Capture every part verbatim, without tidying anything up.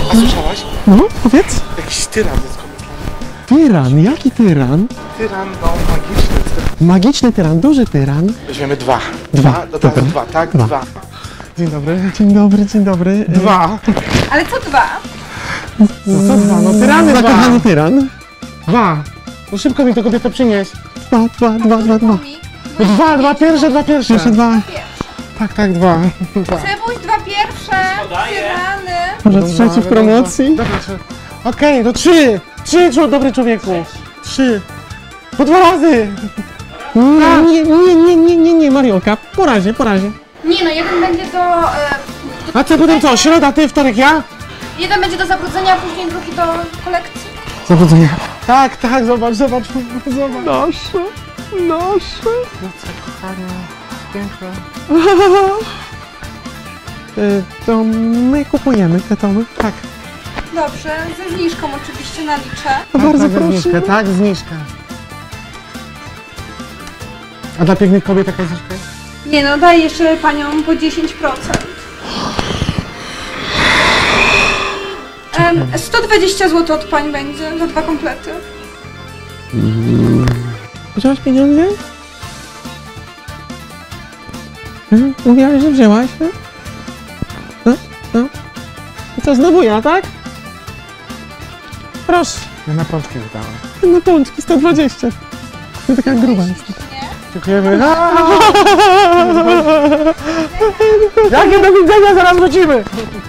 A słyszałaś? No, powiedz. Jakiś tyran jest komuś. Tyran, jaki tyran? Tyran, no magiczny. Magiczny tyran, duży tyran. Weźmiemy dwa. Dwa, Dwa, do razu dwa, tak? Dwa. Dwa. Dzień dobry, dzień dobry, dzień dobry. Dwa. Ale co dwa? No co dwa? No tyrany dwa. Zakochany tyran. Dwa. No szybko mi to kobieta przynieś. Dwa, dwa, dwa, dwa, dwa. No dwa, dwa pierwsze, dwa pierwsze. Jeszcze dwa. Tak, tak, dwa. dwa. Cebuś, dwa pierwsze. Tyrany. Może trzeci w promocji? Dobra, dobra. Okej, okay, no trzy. Trzy, człowiek, dobry człowieku. Trzy. Po dwa razy. Nie, nie, nie, nie, nie, nie, nie, Mariolka. Po razie, po razie. Nie no, jeden będzie do... E, do A co potem co? Środa, ty, wtorek, ja? jeden będzie do zabrudzenia, a później drugi do kolekcji. Zawodzenia. Tak, tak, zobacz, zobacz, zobacz. Nasze, nasze. No co, kochanie, piękne. Y, To my kupujemy te tomy. Tak. Dobrze, ze zniżką oczywiście naliczę. To bardzo tak, proszę. Zniżkę, tak, zniżkę. A dla pięknych kobiet jaka zniżka jest? Nie no, daj jeszcze paniom po dziesięć procent. Um, sto dwadzieścia złotych od pań będzie za dwa komplety. Wziąłeś pieniądze? Hmm? Mówiłaś, że wzięłaś? Hmm? No, no. I co, znowu ja, tak? Proszę. Ja na prączki wydałem. No pączki, sto dwadzieścia. To taka gruba jest. Dziękujemy. Jakie do widzenia, zaraz wrócimy.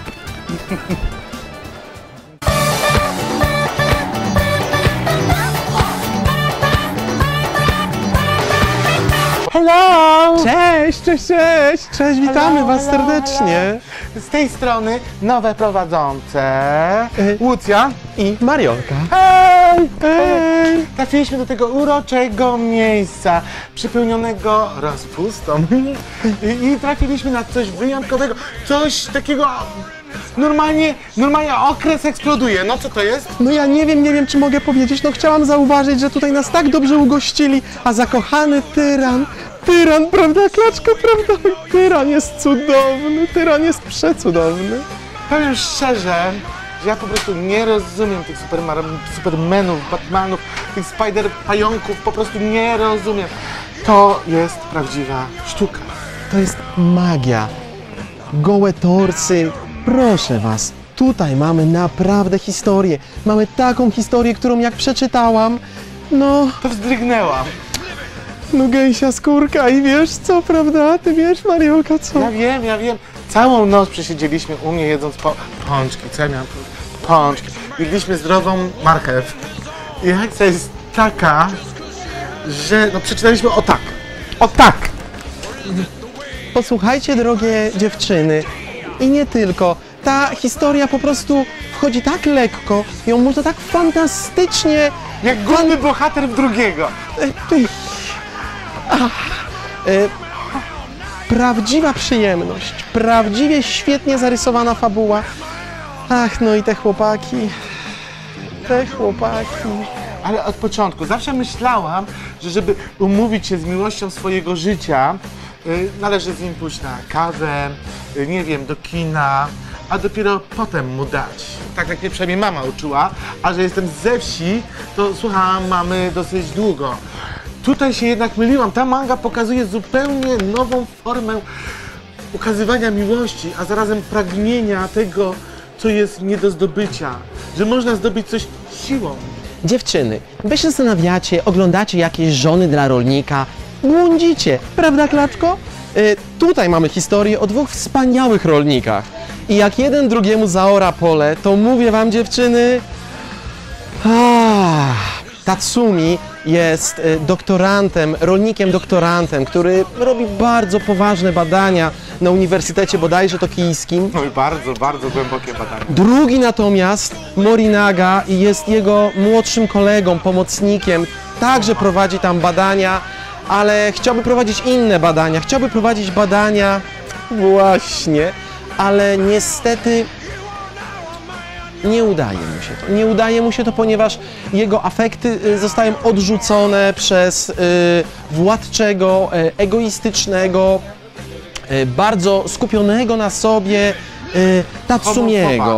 Hello! Cześć, cześć, cześć! Cześć, witamy Hello, was hello, serdecznie. Z tej strony nowe prowadzące Y- Łucja I Mariolka. Hej! Hej! Trafiliśmy do tego uroczego miejsca, przepełnionego rozpustą I, i trafiliśmy na coś wyjątkowego, coś takiego, normalnie, normalnie okres eksploduje. No co to jest? No ja nie wiem, nie wiem czy mogę powiedzieć, no chciałam zauważyć, że tutaj nas tak dobrze ugościli, a zakochany tyran, tyran, prawda Klaczka, prawda? Tyran jest cudowny, tyran jest przecudowny. Powiem szczerze, że ja po prostu nie rozumiem tych supermar- supermenów, Batmanów, tych spider-pająków, po prostu nie rozumiem. To jest prawdziwa sztuka. To jest magia. Gołe torsy. Proszę was, tutaj mamy naprawdę historię. Mamy taką historię, którą jak przeczytałam, no, To wzdrygnęłam. no gęsia skórka i wiesz co, prawda? Ty wiesz, Mariolka, co? Ja wiem, ja wiem. Całą noc przesiedzieliśmy u mnie jedząc po... pączki. Co ja miałem? Pączki. Jedliśmy zdrową marchew. I akcja jest taka, że no przeczytaliśmy o tak. O tak! Posłuchajcie, drogie dziewczyny, i nie tylko. Ta historia po prostu wchodzi tak lekko, ją można tak fantastycznie... Jak główny bohater w drugiego. E, ej. Ach, e, prawdziwa przyjemność, prawdziwie świetnie zarysowana fabuła. Ach, no i te chłopaki, te chłopaki. Ale od początku zawsze myślałam, że żeby umówić się z miłością swojego życia, y, należy z nim pójść na kawę, y, nie wiem, do kina, a dopiero potem mu dać. Tak jak mnie przynajmniej mama uczyła, a że jestem ze wsi, to słuchałam mamy dosyć długo. Tutaj się jednak myliłam. Ta manga pokazuje zupełnie nową formę ukazywania miłości, a zarazem pragnienia tego, co jest nie do zdobycia. Że można zdobyć coś siłą. Dziewczyny, wy się zastanawiacie, oglądacie jakieś żony dla rolnika, błądzicie, prawda Klaczko? Y, tutaj mamy historię o dwóch wspaniałych rolnikach. I jak jeden drugiemu zaora pole, to mówię wam dziewczyny... Ah, Tatsumi jest y, doktorantem, rolnikiem doktorantem, który robi bardzo poważne badania na Uniwersytecie bodajże tokijskim. No i bardzo, bardzo głębokie badania. Drugi natomiast, Morinaga, jest jego młodszym kolegą, pomocnikiem, także prowadzi tam badania, ale chciałby prowadzić inne badania, chciałby prowadzić badania właśnie, ale niestety nie udaje mu się to. Nie udaje mu się to, ponieważ jego afekty y, zostają odrzucone przez y, władczego, y, egoistycznego, y, bardzo skupionego na sobie y, Tatsumiego. Homofoba.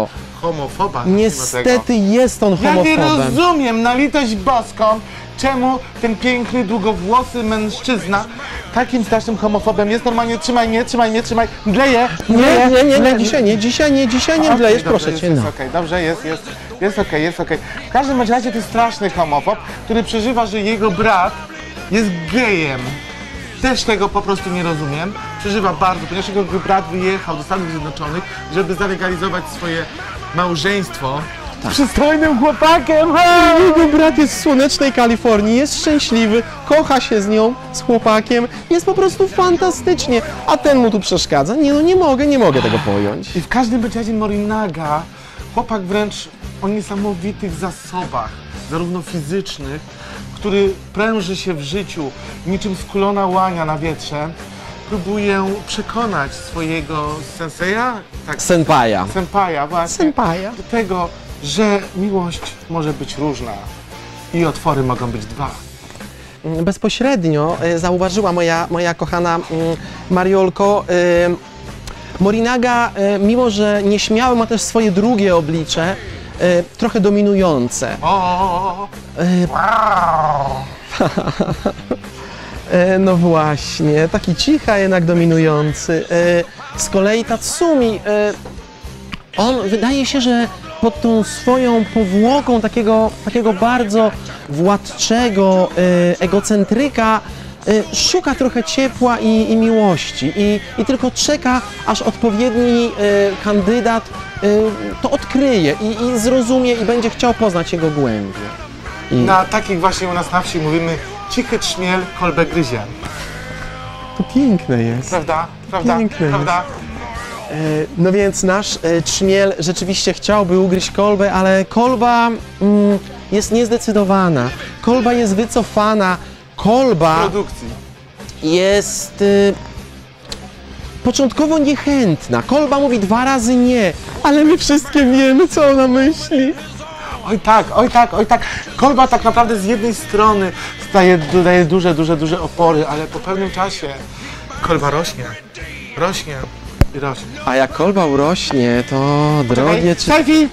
homofoba. zacznijmy od tego. Niestety jest on Ja nie homofobem. rozumiem, na litość boską, czemu ten piękny, długowłosy mężczyzna takim strasznym homofobem jest. Normalnie trzymaj mnie, trzymaj mnie, trzymaj, mdleję, Nie, mdleję, nie, nie, nie, mdleję. dzisiaj nie, dzisiaj nie, dzisiaj nie Okej, mdlejesz, dobrze, proszę jest, cię, jest no. okej, dobrze, jest, jest, jest okej, jest okej. W każdym bądź razie to jest straszny homofob, który przeżywa, że jego brat jest gejem. Też tego po prostu nie rozumiem. Przeżywa bardzo, ponieważ jego brat wyjechał do Stanów Zjednoczonych, żeby zalegalizować swoje małżeństwo z przystojnym chłopakiem. Jego brat jest z słonecznej Kalifornii, jest szczęśliwy, kocha się z nią, z chłopakiem, jest po prostu fantastycznie, a ten mu tu przeszkadza. Nie no, nie mogę, nie mogę tego pojąć. I w każdym bądź razie Morinaga, chłopak wręcz o niesamowitych zasobach, zarówno fizycznych, który pręży się w życiu niczym skulona łania na wietrze, próbuje przekonać swojego senseja, tak, Senpaja. senpaja właśnie, Senpaja. do tego, że miłość może być różna i otwory mogą być dwa. Bezpośrednio e, zauważyła moja, moja kochana mm, Mariolko, e, Morinaga, e, mimo że nieśmiały, ma też swoje drugie oblicze, e, trochę dominujące. O, o, o. E, Wow. E, no właśnie, taki cicha jednak dominujący. E, z kolei Tatsumi, e, on wydaje się, że pod tą swoją powłoką takiego, takiego bardzo władczego e, egocentryka e, szuka trochę ciepła i, i miłości i, i tylko czeka, aż odpowiedni e, kandydat e, to odkryje i, i zrozumie i będzie chciał poznać jego głębię. I Na takich właśnie u nas na wsi mówimy cichy trzmiel kolbę gryzie. to piękne jest. Prawda? Prawda? Piękne Prawda? E, No więc nasz e, trzmiel rzeczywiście chciałby ugryźć kolbę, ale kolba mm, jest niezdecydowana. Kolba jest wycofana. Kolba Produkcji. jest y, początkowo niechętna. Kolba mówi dwa razy nie, ale my wszystkie wiemy, co ona myśli. Oj tak, oj tak, oj tak. Kolba tak naprawdę z jednej strony staje, daje duże, duże, duże opory, ale po pewnym czasie kolba rośnie, rośnie i rośnie. A jak kolba urośnie, to drogie czy... Selfie!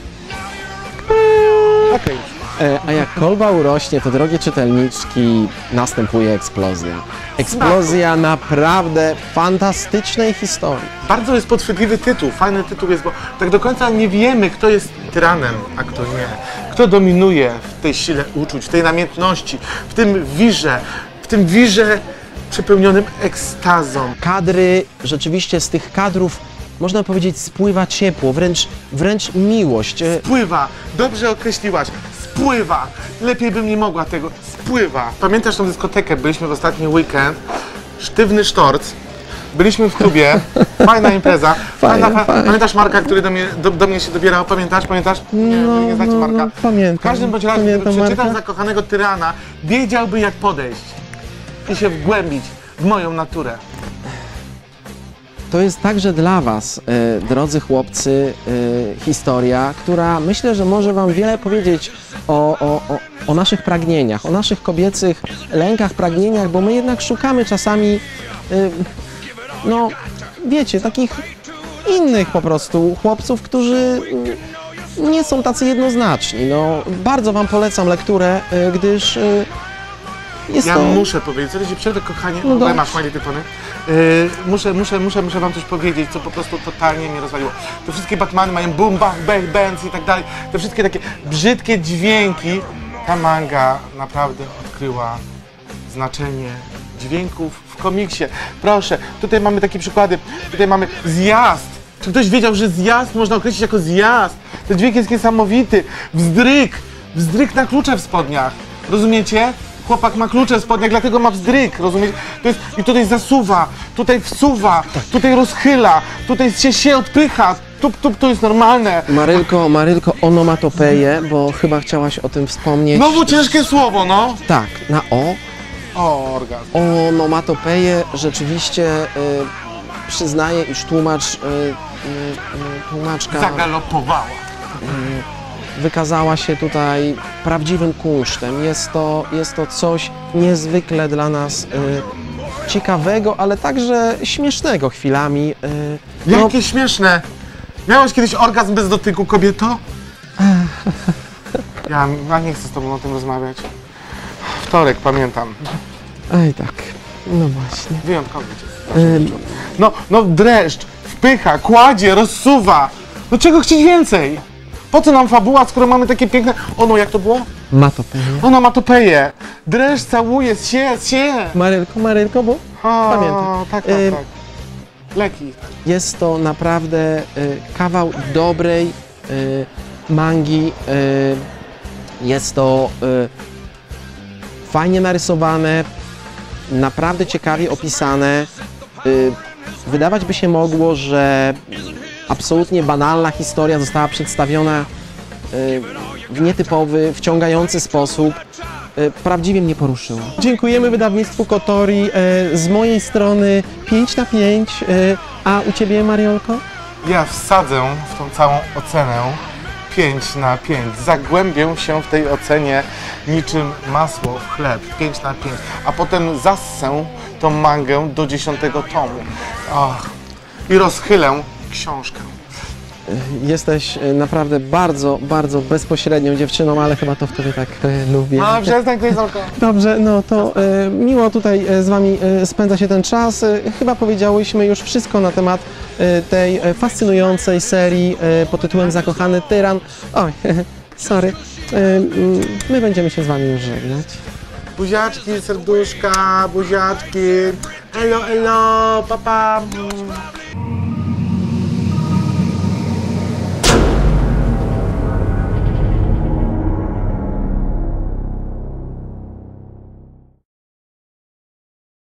Okej. E, A jak kolba urośnie, to drogie czytelniczki, następuje eksplozja. Eksplozja naprawdę fantastycznej historii. Bardzo jest podchwytliwy tytuł, fajny tytuł jest, bo tak do końca nie wiemy, kto jest tyranem, a kto nie. Kto dominuje w tej sile uczuć, w tej namiętności, w tym wirze, w tym wirze przepełnionym ekstazą. Kadry, rzeczywiście z tych kadrów, można powiedzieć, spływa ciepło, wręcz, wręcz miłość. E, Spływa, dobrze określiłaś, spływa. Lepiej bym nie mogła tego, spływa. Pamiętasz tą dyskotekę, byliśmy w ostatni weekend, Sztywny Sztorc, byliśmy w klubie, fajna impreza. Fajna, Fajna, fajna. Pamiętasz Marka, który do mnie, do, do mnie się dobierał, pamiętasz, pamiętasz? Nie, No, nie znacie no, Marka. no, pamiętam, W każdym bądź razie, pamiętam gdyby przeczytał Marka. Zakochanego Tyrana, wiedziałby jak podejść i się wgłębić w moją naturę. To jest także dla Was, e, drodzy chłopcy, e, historia, która myślę, że może Wam wiele powiedzieć o, o, o, o naszych pragnieniach, o naszych kobiecych lękach, pragnieniach, bo my jednak szukamy czasami, e, no wiecie, takich innych po prostu chłopców, którzy mm, nie są tacy jednoznaczni. No, bardzo Wam polecam lekturę, e, gdyż e, jest Ja to... muszę powiedzieć, co ci przerwę, kochanie, No no dobrze. masz fajne typony. Yy, muszę, muszę, muszę, muszę wam coś powiedzieć, co po prostu totalnie mnie rozwaliło. Te wszystkie Batmany mają boom, bang, bang, bands i tak dalej. Te wszystkie takie brzydkie dźwięki. Ta manga naprawdę odkryła znaczenie dźwięków w komiksie. Proszę, tutaj mamy takie przykłady. Tutaj mamy zjazd. Czy ktoś wiedział, że zjazd można określić jako zjazd? Ten dźwięk jest niesamowity. Wzdryk. Wzdryk na klucze w spodniach. Rozumiecie? Chłopak ma klucze w spodniach, dlatego ma wzdryk, rozumiecie? To jest, i tutaj zasuwa, tutaj wsuwa, tutaj rozchyla, tutaj się, się odpycha. Tup, tup, to jest normalne. Marylko, Marylko, onomatopeję, bo chyba chciałaś o tym wspomnieć. Znowu ciężkie słowo, no. Tak, na O. O, orgazm. Onomatopeję rzeczywiście y, przyznaję, iż tłumacz, y, y, y, tłumaczka Zagalopowała. wykazała się tutaj prawdziwym kunsztem. Jest to, jest to coś niezwykle dla nas y, ciekawego, ale także śmiesznego chwilami. Y, no, Jakie śmieszne. Miałaś kiedyś orgazm bez dotyku, kobieto? Ja, ja nie chcę z tobą o tym rozmawiać. Wtorek, pamiętam. Ej, tak. No właśnie. Wyjątkowy dzień. Ym, No, no dreszcz, wpycha, kładzie, rozsuwa. No czego chcieć więcej? Po co nam fabuła, skoro mamy takie piękne... Ono, jak to było? ma to pewnie. Ona ma topeję. Dreszcz całuje, się, się. Marylko, Marylko, bo O, Pamiętam. tak, tak, Ym, tak. Leki. jest to naprawdę y, kawał dobrej y, mangi. Y, jest to y, fajnie narysowane, naprawdę ciekawie opisane. Y, wydawać by się mogło, że absolutnie banalna historia została przedstawiona y, w nietypowy, wciągający sposób. Y, prawdziwie mnie poruszyło. Dziękujemy wydawnictwu Kotori. Y, z mojej strony pięć na pięć, y, a u Ciebie, Mariolko? Ja wsadzę w tą całą ocenę pięć na pięć. Zagłębię się w tej ocenie niczym masło w chleb. pięć na pięć. A potem zassę tą mangę do dziesiątego tomu. Och. I rozchylę książkę. Jesteś y, naprawdę bardzo, bardzo bezpośrednią dziewczyną, ale chyba to w Tobie tak y, lubię. No, przestań, Kryzolko. Dobrze, no to y, miło tutaj y, z Wami y, spędza się ten czas. Y, chyba powiedziałyśmy już wszystko na temat y, tej y, fascynującej serii y, pod tytułem Zakochany Tyran. Oj, sorry. Y, y, my będziemy się z Wami już żegnać. Buziaczki, serduszka, buziaczki. Elo, elo, papa. Pa.